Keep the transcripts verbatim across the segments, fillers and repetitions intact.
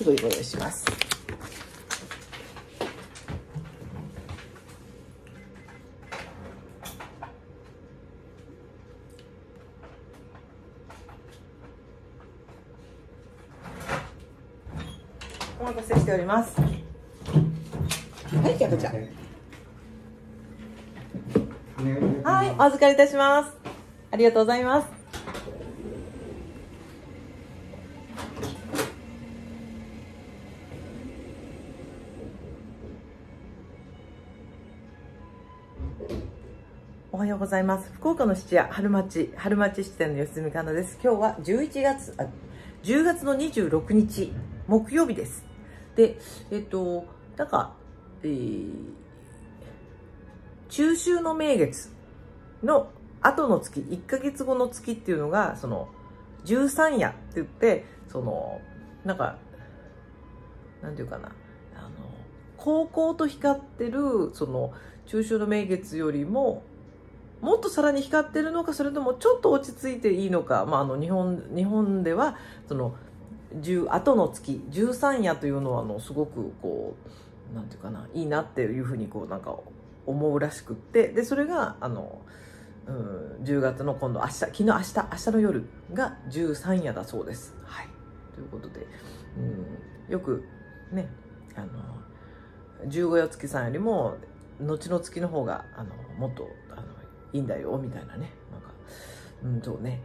すぐご用意します。お待たせしております。はい、キャプちゃん。はい、お預かりいたします。ありがとうございます。おはようございます。福岡の質屋春町春町支店の吉住香奈です。今日はじゅういちがつあじゅうがつのにじゅうろくにち木曜日です。で、えっとなんか、えー、中秋の名月の後の月いっかげつごの月っていうのがその十三夜って言って、そのなんかなんていうかな、あのこうこうと光ってるその中秋の名月よりももっとさらに光ってるのか、それともちょっと落ち着いていいのか、まあ、あの日本日本ではその後の月十三夜というのはあのすごくこうなんていうかないいなっていうふうにこうなんか思うらしくって、でそれがあの、うん、じゅうがつの今度明日昨日明日明日の夜が十三夜だそうです。はい、ということで、うん、よくねあの十五夜月さんよりも後の月の方があのもっとあのいいんだよみたいなね、なんかうんとね、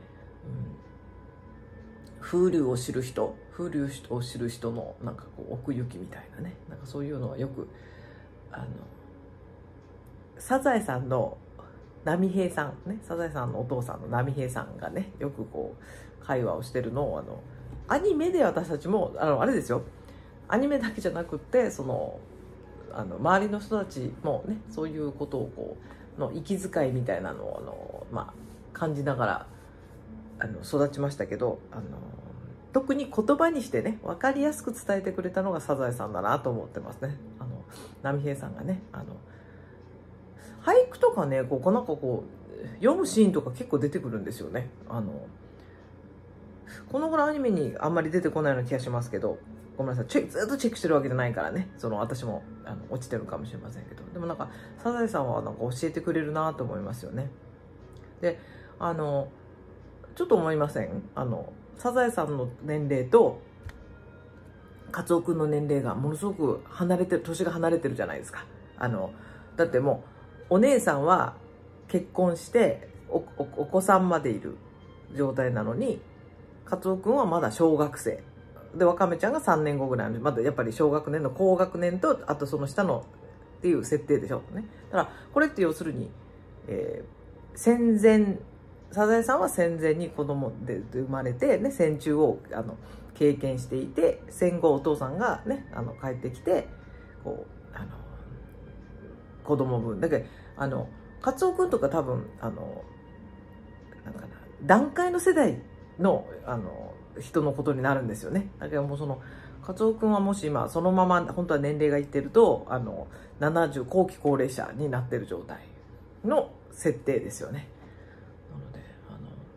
うん、風流を知る人風流を知る人のなんかこう奥行きみたいなね、なんかそういうのはよくあのサザエさんの波平さんね、サザエさんのお父さんの波平さんがねよくこう会話をしてるのをあのアニメで私たちもあのあれですよ、アニメだけじゃなくってそのあの周りの人たちもねそういうことをこうの息遣いみたいなのをあの、まあ、感じながらあの育ちましたけど、あの特に言葉にしてね分かりやすく伝えてくれたのがサザエさんだなと思ってますね。あの波平さんがねあの俳句とかねこうなんかこう読むシーンとか結構出てくるんですよね。あのこのぐらいアニメにあんまり出てこないような気がしますけど、ごめんなさい、チェずっとチェックしてるわけじゃないからね、その私もあの落ちてるかもしれませんけど、でもなんかサザエさんはなんか教えてくれるなと思いますよね。であのちょっと思いません？あのサザエさんの年齢とカツオ君の年齢がものすごく離れてる、年が離れてるじゃないですか。あのだってもうお姉さんは結婚してお、お、お子さんまでいる状態なのに、カツオ君はまだ小学生で、ワカメちゃんがさんねんごぐらいのまだやっぱり小学年の高学年とあとその下のっていう設定でしょね。だからこれって要するに、えー、戦前サザエさんは戦前に子供で生まれて、ね、戦中をあの経験していて、戦後お父さんがねあの帰ってきてこうあの子供分だけど、あのカツオ君とか多分あのなんかな団塊の世代のあの人のことになるんですよね。だけどもうそのカツオ君はもし今そのまま本当は年齢がいってるとあのななじゅう後期高齢者になってる状態の設定ですよね。なのであの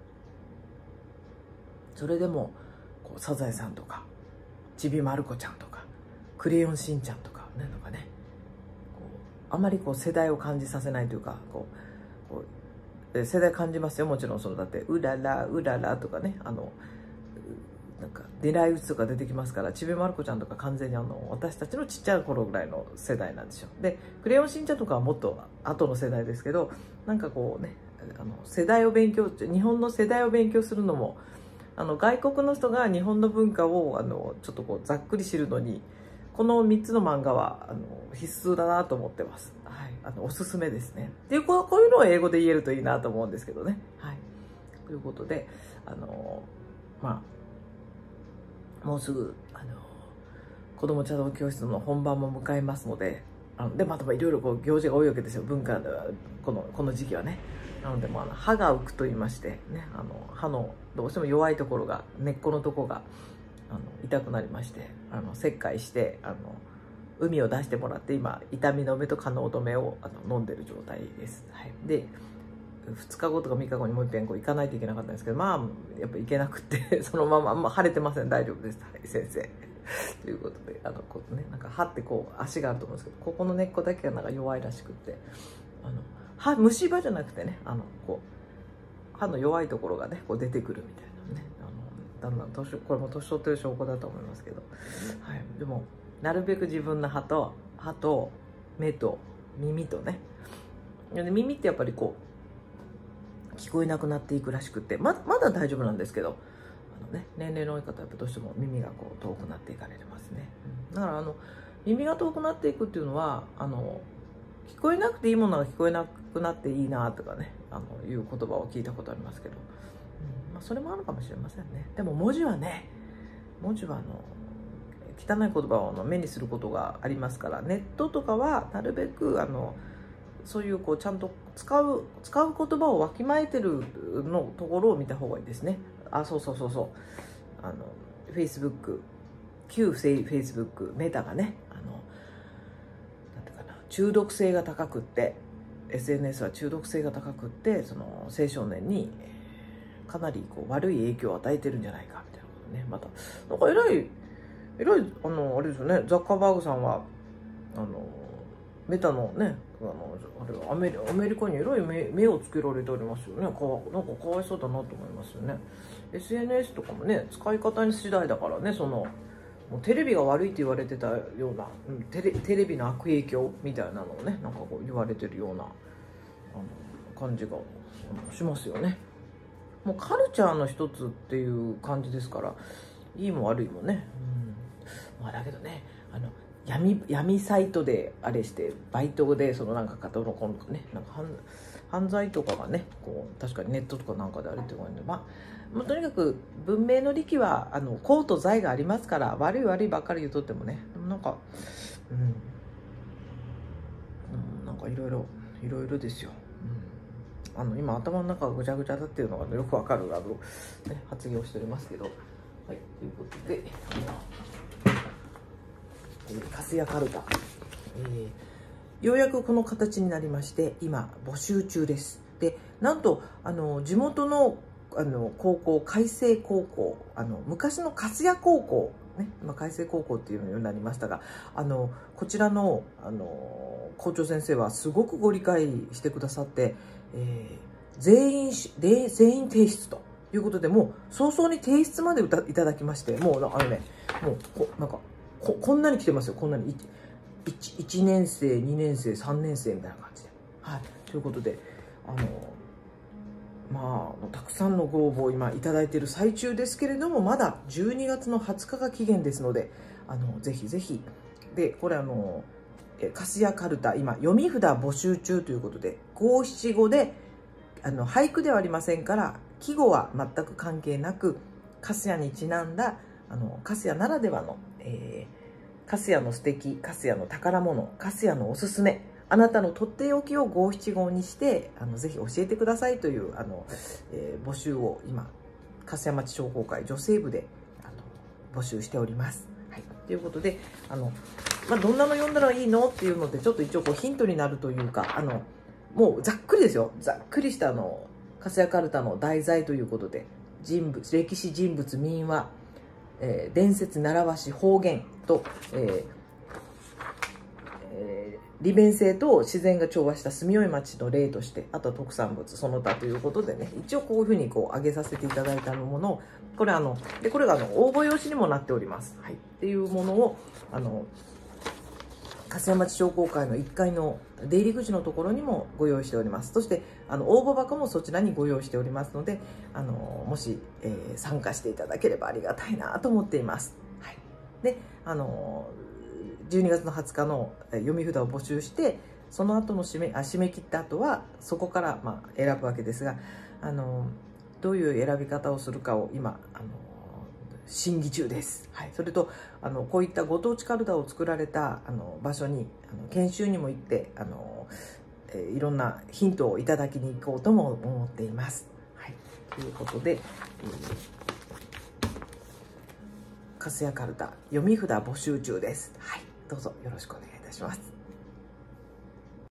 それでもこうサザエさんとかちびまる子ちゃんとかクレヨンしんちゃんとかねなんかねこうあまりこう世代を感じさせないというか、こうこう世代感じますよ、もちろん。そのだってうららうららとかね、あのなんか狙い撃ちとか出てきますから、ちびまる子ちゃんとか完全にあの私たちのちっちゃい頃ぐらいの世代なんですよ。でクレヨンしんちゃんとかはもっと後の世代ですけど、なんかこうねあの世代を勉強日本の世代を勉強するのも、あの外国の人が日本の文化をあのちょっとこうざっくり知るのにこのみっつの漫画はあの必須だなと思ってます。はい、あのおすすめですね。でこうこういうのを英語で言えるといいなと思うんですけどね。はい、ということであのまあもうすぐあの子ども茶道教室の本番も迎えますので、あのでまたいろいろこう行事が多いわけですよ、文化ではこのこの時期はね。なのでもうあの歯が浮くと言いましてね、あの歯のどうしても弱いところが根っこのところがあの痛くなりまして、あの切開してあの海を出してもらって、今痛み止めと可能止めをあの飲んでる状態です。はい、でふつかごとかみっかごにもう一遍こう行かないといけなかったんですけど、まあやっぱ行けなくてそのまま、まあ、腫れてません、大丈夫です、はい、先生ということで、あのこうね、なんか歯ってこう足があると思うんですけど、ここの根っこだけがなんか弱いらしくって、あの歯虫歯じゃなくてね、あのこう歯の弱いところがねこう出てくるみたいなね、あのだんだん年、これも年取ってる証拠だと思いますけど、はい、でもなるべく自分の歯と歯と目と耳とね、で耳ってやっぱりこう聞こえなくなっていくらしくて、ままだ大丈夫なんですけど、あの、ね、年齢の多い方はやっぱどうしても耳がこう遠くなっていかれてますね、うん、だからあの耳が遠くなっていくっていうのは、あの聞こえなくていいものが聞こえなくなっていいなとかね、あのいう言葉を聞いたことありますけど、うんまあ、それもあるかもしれませんね。でも文字はね、文字はあの汚い言葉を目にすることがありますから、ネットとかはなるべくあのそういうこうちゃんと使う使う言葉をわきまえてるのところを見た方がいいですね。あ、そうそうそうそう、あの Facebook、 旧 Facebook メタがね、あのなんていうかな、中毒性が高くって、 エスエヌエス は中毒性が高くって、その青少年にかなりこう悪い影響を与えてるんじゃないかみたいなことね。またなんか偉いえらい、あの、あれですよね、ザッカーバーグさんは、あの、メタのね、あの、あれアメリ、アメリカにえらい 目, 目をつけられておりますよね。かわなんかかわいそうだなと思いますよね。エスエヌエス とかもね、使い方に次第だからね、その、もうテレビが悪いって言われてたような、うん、テレ、テレビの悪影響みたいなのをね、なんかこう言われてるような、あの、感じがしますよね。もうカルチャーの一つっていう感じですから、いいも悪いもね。うん、まあだけどね、あの闇闇サイトであれしてバイトでそのなんかかとのこのね、なんか犯犯罪とかがね、こう確かにネットとかなんかであるってことなんで、まあ、まあ、とにかく文明の利器はあの功と罪がありますから、悪い悪いばっかり言うとってもね、なんかうん、うん、なんかいろいろいろいろですよ。うん、あの今頭の中がぐちゃぐちゃだっていうのがよくわかるあの、ね、発言をしておりますけど、はい、ということで、カスヤカルタ、えー、ようやくこの形になりまして今募集中です。でなんとあの地元のあの高校、開成高校、あの昔の粕谷高校ね、今開成高校っていうのになりましたが、あのこちらのあの校長先生はすごくご理解してくださって、えー、全員全員提出ということで、もう早々に提出までいただきまして、もうあのね、もうこなんかここんなに来てますよ。こんなに 1, いちねん生、にねん生、さんねん生みたいな感じで、はい、ということで、あのまあたくさんのご応募を今いただいている最中ですけれども、まだじゅうにがつのはつかが期限ですので、あのぜひぜひ。でこれあの粕谷カルタ今読み札募集中ということで、五七五であの俳句ではありませんから、季語は全く関係なく、粕谷にちなんだあの粕谷ならではの、えー、粕谷の素敵、粕谷の宝物、粕谷のおすすめ、あなたのとっておきを五七五にしてあのぜひ教えてくださいというあの、えー、募集を今粕谷町商工会女性部であの募集しております。はい、ということで、あの、まあ、どんなの読んだらいいのっていうのでちょっと一応こうヒントになるというか、あのもうざっくりですよ、ざっくりしたあの粕谷カルタの題材ということで、人物、歴史人物、民話、えー、伝説、習わし、方言と、えーえー、利便性と自然が調和した住みよい町の例として、あとは特産物その他ということでね、一応こういうふうにこう上げさせていただいたものを、これあのでこれがあの応募用紙にもなっております。はい、っていうものをあの粕谷町商工会のいっかいの出入り口のところにもご用意しております。そしてあの応募箱もそちらにご用意しておりますので、あのもし、えー、参加していただければありがたいなと思っています。はい、であのじゅうにがつのはつかの読み札を募集して、その後の締めあ締め切った後はそこからまあ選ぶわけですが、あのどういう選び方をするかを今あの審議中です。はい、それとあのこういったご当地カルタを作られたあの場所にあの研修にも行ってあの、えー、いろんなヒントをいただきに行こうとも思っています。はい、ということで、えー、粕谷カルタ読み札募集中です。はい、どうぞよろしくお願いいたします。